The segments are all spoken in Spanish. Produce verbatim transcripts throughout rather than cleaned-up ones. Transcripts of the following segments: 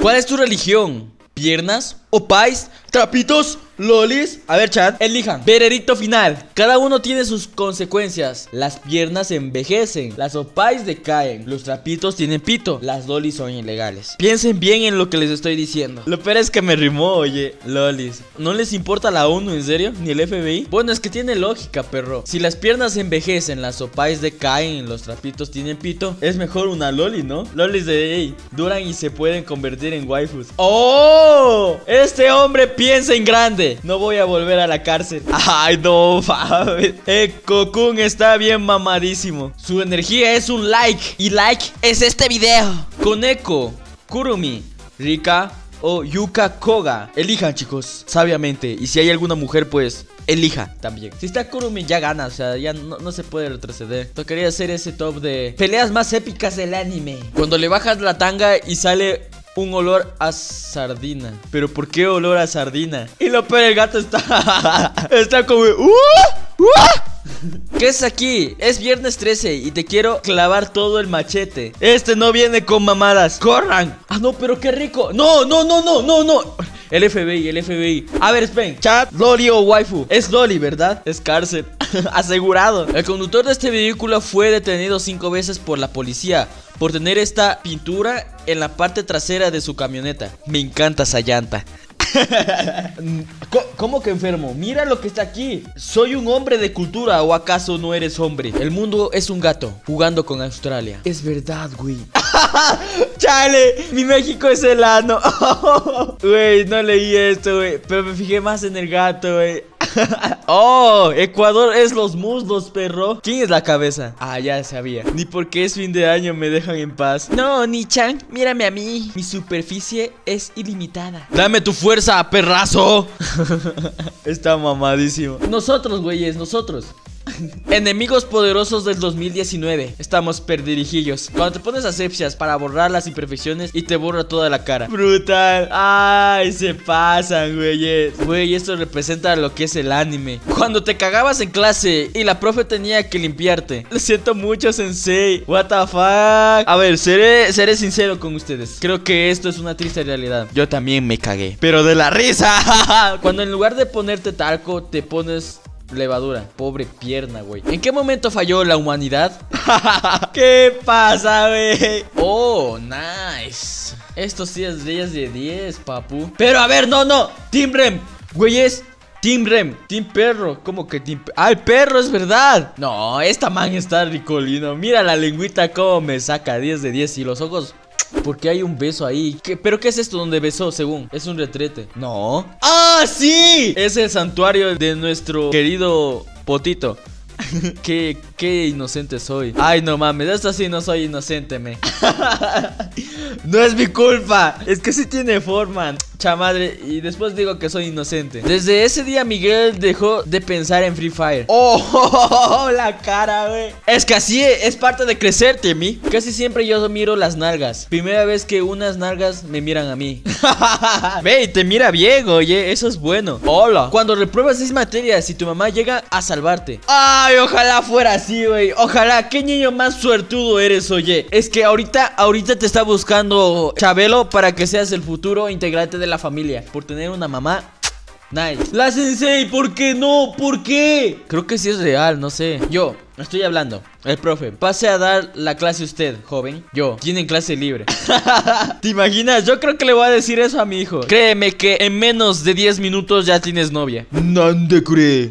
¿Cuál es tu religión? ¿Piernas? ¿Opais? ¿Trapitos? ¿Lolis? A ver, chat, elijan. Veredicto final. Cada uno tiene sus consecuencias. Las piernas envejecen, las opais decaen, los trapitos tienen pito, las lolis son ilegales. Piensen bien en lo que les estoy diciendo. Lo peor es que me rimó, oye, lolis. ¿No les importa la ONU, en serio? ¿Ni el F B I? Bueno, es que tiene lógica, perro. Si las piernas envejecen, las opais decaen, los trapitos tienen pito, es mejor una loli, ¿no? Lolis de ey, duran y se pueden convertir en waifus. ¡Oh! Este hombre piensa en grande. No voy a volver a la cárcel. Ay, no, mames. Eh, Cocoon está bien mamadísimo. Su energía es un like. Y like es este video. Koneko, Kurumi, Rika o Yuka Koga. Elijan, chicos, sabiamente. Y si hay alguna mujer, pues elija también. Si está Kurumi ya gana, o sea, ya no, no se puede retroceder. Tocaría hacer ese top de peleas más épicas del anime. Cuando le bajas la tanga y sale un olor a sardina. ¿Pero por qué olor a sardina? Y lo peor, el gato está está como ¡Uh! ¡Uh! ¿Qué es aquí? Es viernes trece y te quiero clavar todo el machete. Este no viene con mamadas. ¡Corran! Ah, no, pero qué rico. No, no, no, no, no, no. El F B I, el F B I. A ver, esperen. Chat, loli o waifu. Es loli, ¿verdad? Es cárcel. Asegurado. El conductor de este vehículo fue detenido cinco veces por la policía por tener esta pintura en la parte trasera de su camioneta. Me encanta esa llanta. ¿Cómo que enfermo? Mira lo que está aquí. Soy un hombre de cultura, ¿o acaso no eres hombre? El mundo es un gato jugando con Australia. Es verdad, güey. Chale, mi México es el ano. Güey, no leí esto, güey, pero me fijé más en el gato, güey. Oh, Ecuador es los muslos, perro. ¿Quién es la cabeza? Ah, ya sabía. Ni porque es fin de año me dejan en paz. No, Ni-chan, mírame a mí. Mi superficie es ilimitada. Dame tu fuerza, perrazo. Está mamadísimo. Nosotros, güeyes, nosotros. Enemigos poderosos del dos mil diecinueve. Estamos perdirijillos. Cuando te pones asepsias para borrar las imperfecciones y te borra toda la cara. Brutal. Ay, se pasan, güeyes. Güey, esto representa lo que es el anime. Cuando te cagabas en clase y la profe tenía que limpiarte. Lo siento mucho, sensei. What the fuck. A ver, seré, seré sincero con ustedes. Creo que esto es una triste realidad. Yo también me cagué, pero de la risa. Cuando en lugar de ponerte talco te pones levadura. Pobre pierna, güey. ¿En qué momento falló la humanidad? ¿Qué pasa, güey? Oh, nice. Esto sí es diez de diez, papu. Pero a ver, no, no. Team Rem, güeyes. Team Rem, Team Perro. ¿Cómo que Team Perro? ¡Ah, el perro es verdad! No, esta man está ricolino. Mira la lengüita cómo me saca. diez de diez. Y los ojos. ¿Por qué hay un beso ahí? ¿Qué? ¿Pero qué es esto donde besó, según? Es un retrete. No. ¡Ah, sí! Es el santuario de nuestro querido Potito. Qué, qué inocente soy. Ay, no mames, esto sí no soy inocente, me. No es mi culpa. Es que sí tiene forma, chamadre. Y después digo que soy inocente. Desde ese día Miguel dejó de pensar en Free Fire. Oh, oh, oh, la cara, güey. Es que así es parte de crecer, Timmy. Casi siempre yo miro las nalgas. Primera vez que unas nalgas me miran a mí. Ve, te mira bien, oye, eso es bueno. Hola. Cuando repruebas seis materias y tu mamá llega a salvarte. Ay, ojalá fuera así, güey. Ojalá, qué niño más suertudo eres, oye. Es que ahorita, ahorita te está buscando Chabelo para que seas el futuro integrante de la familia. Por tener una mamá nice. La sensei, ¿por qué no? ¿Por qué? Creo que sí es real, no sé. Yo, estoy hablando. El profe, pase a dar la clase usted, joven. Yo, tienen clase libre. ¿Te imaginas? Yo creo que le voy a decir eso a mi hijo. Créeme que en menos de diez minutos ya tienes novia. ¿Nande cree?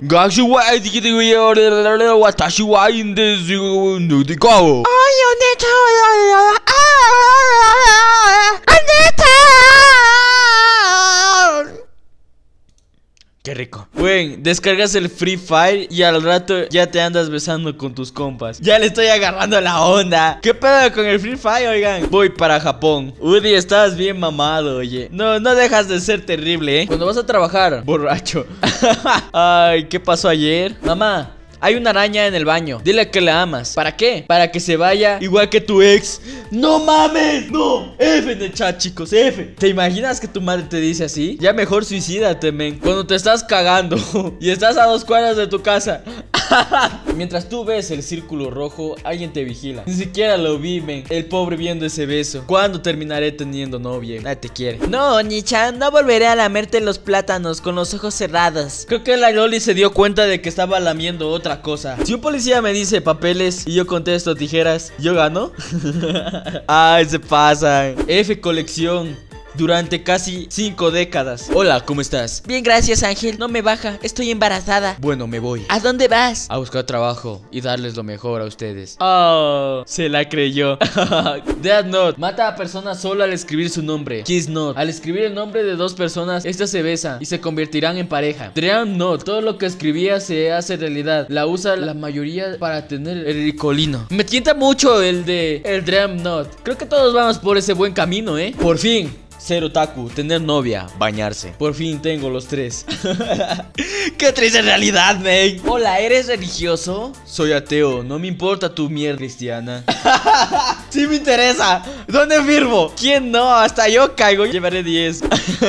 Qué rico. Güey, descargas el Free Fire y al rato ya te andas besando con tus compas. Ya le estoy agarrando la onda. ¿Qué pedo con el Free Fire, oigan? Voy para Japón. Udi, estás bien mamado, oye. No, no dejas de ser terrible, ¿eh? Cuando vas a trabajar, borracho. Ay, ¿qué pasó ayer? Mamá, hay una araña en el baño. Dile que la amas. ¿Para qué? Para que se vaya igual que tu ex. ¡No mames! ¡No! F en el chat, chicos, F. ¿Te imaginas que tu madre te dice así? Ya mejor suicídate, men. Cuando te estás cagando y estás a dos cuadras de tu casa. Mientras tú ves el círculo rojo, alguien te vigila. Ni siquiera lo vi, men. El pobre viendo ese beso. ¿Cuándo terminaré teniendo novia? Nadie te quiere. No, Nichan, no volveré a lamerte los plátanos con los ojos cerrados. Creo que la Loli se dio cuenta de que estaba lamiendo otra cosa. Si un policía me dice papeles y yo contesto tijeras, ¿yo gano? Ay, se pasa. F colección. Durante casi cinco décadas. Hola, ¿cómo estás? Bien, gracias, Ángel. No me baja, estoy embarazada. Bueno, me voy. ¿A dónde vas? A buscar trabajo y darles lo mejor a ustedes. Oh, se la creyó. Death Note. Mata a personas solo al escribir su nombre. Kiss Note. Al escribir el nombre de dos personas, estas se besan y se convertirán en pareja. Dream Note. Todo lo que escribía se hace realidad. La usa la mayoría para tener el ricolino. Me tienta mucho el de el Dream Note. Creo que todos vamos por ese buen camino, ¿eh? Por fin. Ser otaku, tener novia, bañarse. Por fin tengo los tres. Qué triste realidad, man. Hola, ¿eres religioso? Soy ateo, no me importa tu mierda cristiana. Sí me interesa. ¿Dónde firmo? ¿Quién no? Hasta yo caigo. Llevaré diez.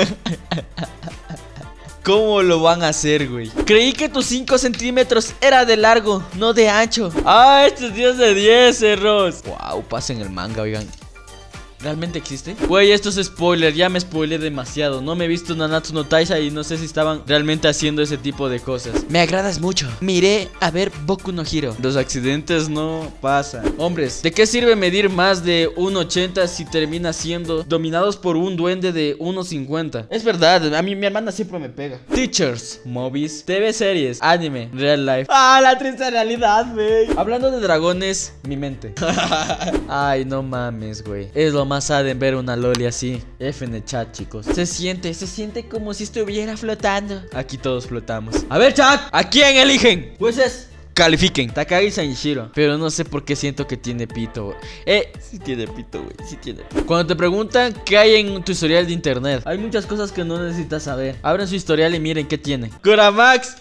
¿Cómo lo van a hacer, güey? Creí que tus cinco centímetros era de largo, no de ancho. Ah, este es diez de diez, erros. Wow, pasen el manga, oigan. ¿Realmente existe? Güey, esto es spoiler, ya me spoilé demasiado. No me he visto Nanatsu no Taizai y no sé si estaban realmente haciendo ese tipo de cosas. Me agradas mucho. Miré a ver Boku no Hero. Los accidentes no pasan. Hombres, ¿de qué sirve medir más de uno ochenta si termina siendo dominados por un duende de uno cincuenta? Es verdad, a mí mi hermana siempre me pega. Teachers, movies, T V series, anime, real life. Ah, la triste realidad, güey. Hablando de dragones, mi mente. Ay, no mames, güey. Es lo más sad en ver una loli así. F en el chat, chicos. Se siente, se siente como si estuviera flotando. Aquí todos flotamos. A ver, chat, ¿a quién eligen? Jueces, califiquen. Takagi Sanshiro. Pero no sé por qué siento que tiene pito. Eh, sí tiene pito, güey. Sí tiene pito. Cuando te preguntan qué hay en tu historial de internet, hay muchas cosas que no necesitas saber. Abran su historial y miren qué tiene. Kuramax.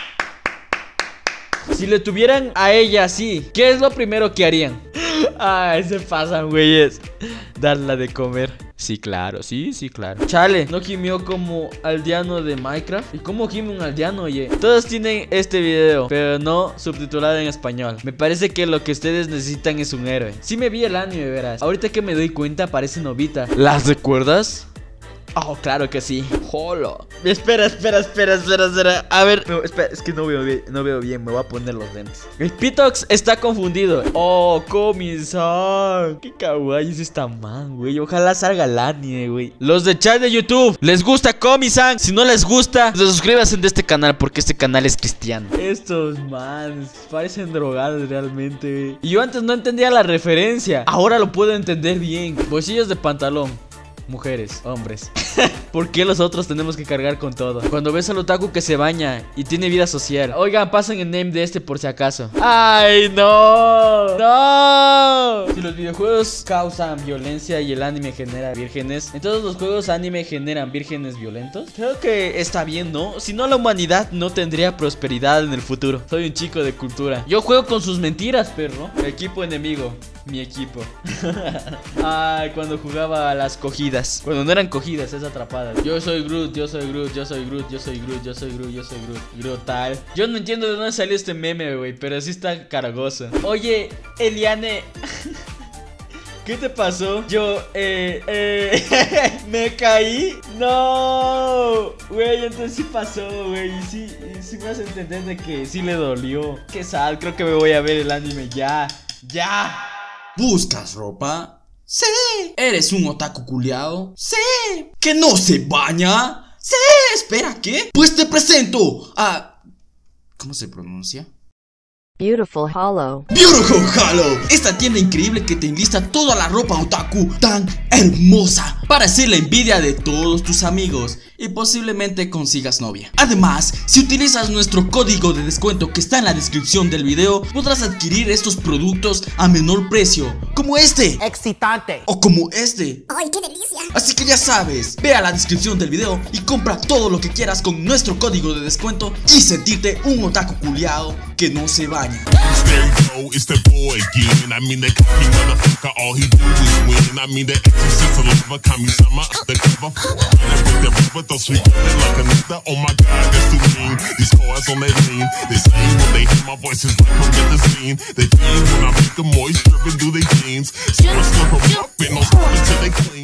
Si le tuvieran a ella así, ¿qué es lo primero que harían? Ay, se pasan, güeyes. Darla de comer. Sí, claro, sí, sí, claro. Chale, no gimió como aldeano de Minecraft. ¿Y cómo gime un aldeano, oye? Todos tienen este video, pero no subtitulado en español. Me parece que lo que ustedes necesitan es un héroe. Sí me vi el anime, verás. Ahorita que me doy cuenta, parece Novita. ¿Las recuerdas? Oh, claro que sí. Jolo. Espera, espera, espera, espera, espera. A ver, no, espera, es que no veo bien, no veo bien. Me voy a poner los lentes. El Pitox está confundido. Oh, Komi-san. Qué kawaii es esta man, güey. Ojalá salga el anime, güey. Los de chat de YouTube, ¿les gusta Komi-san? Si no les gusta, suscríbanse de este canal porque este canal es cristiano. Estos mans parecen drogados realmente, güey. Y yo antes no entendía la referencia. Ahora lo puedo entender bien. Bolsillos de pantalón. Mujeres, hombres. ¿Por qué los otros tenemos que cargar con todo? Cuando ves al otaku que se baña y tiene vida social. Oigan, pasen el name de este por si acaso. ¡Ay, no! ¡No! Si los videojuegos causan violencia y el anime genera vírgenes, ¿entonces los juegos anime generan vírgenes violentos? Creo que está bien, ¿no? Si no, la humanidad no tendría prosperidad en el futuro. Soy un chico de cultura. Yo juego con sus mentiras, perro. Equipo enemigo. Mi equipo. Ay, cuando jugaba a las cogidas. Cuando no eran cogidas, es atrapadas. Yo soy Groot, yo soy Groot, yo soy Groot, yo soy Groot, yo soy Groot, yo soy Groot. Groot tal. Yo no entiendo de dónde salió este meme, güey, pero sí está cargoso. Oye, Eliane. ¿Qué te pasó? Yo, eh, eh, me caí. No, güey, entonces sí pasó, güey. Y sí, y sí me hace entender de que sí le dolió. Qué sad, creo que me voy a ver el anime ya. Ya. ¿Buscas ropa? Sí. ¿Eres un otaku culiao? Sí. ¿Que no se baña? Sí. Espera, ¿qué? Pues te presento a... ¿Cómo se pronuncia? Beautiful Hollow. Beautiful Hollow. Esta tienda increíble que te enlista toda la ropa otaku tan hermosa para hacer la envidia de todos tus amigos. y posiblemente consigas novia. Además, si utilizas nuestro código de descuento que está en la descripción del video, podrás adquirir estos productos a menor precio, como este, excitante, o como este. ¡Ay, qué delicia! Así que ya sabes, ve a la descripción del video y compra todo lo que quieras con nuestro código de descuento y sentirte un otaku culiao que no se baña. They fiend when I make them moist, dripping through their jeans. So I slurp 'em up and no stopping till they clean.